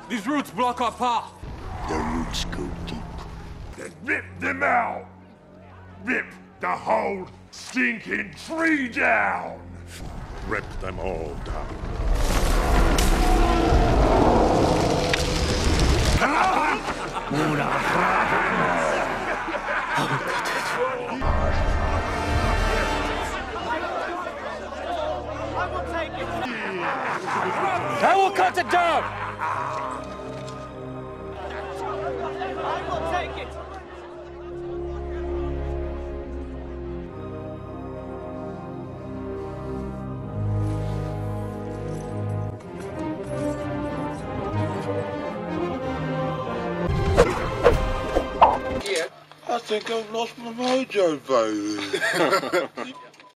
These roots block our path. The roots go deep. Then rip them out! Rip the whole stinking tree down! Rip them all down. I will cut it down! I will take it! I think I've lost my mojo, baby.